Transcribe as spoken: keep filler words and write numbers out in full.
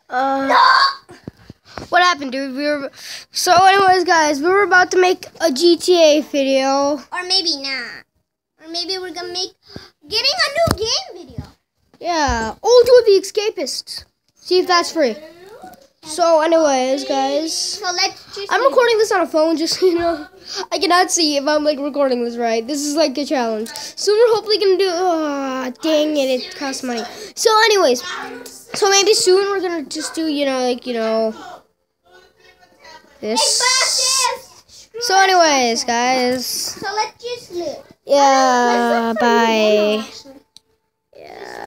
Uh, what happened, dude? We were so, anyways, guys, we were about to make a G T A video, or maybe not, or maybe we're gonna make getting a new game video. Yeah. Oh, do the Escapist. See if that's free. So, anyways, guys, So let's just. I'm recording this on a phone, just so you know. I cannot see if I'm like recording this right. This is like a challenge. So we're hopefully gonna do. Oh, dang it! It costs money. So, anyways, so maybe soon we're gonna just do, you know, like you know, this. So, anyways, guys. So let's just live. Yeah. Bye. Yeah.